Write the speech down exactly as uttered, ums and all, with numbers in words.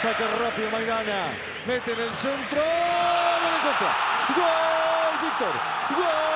Saca rápido Maidana. Mete en el centro. ¡Gol en contra! ¡Gol, Víctor! ¡Gol!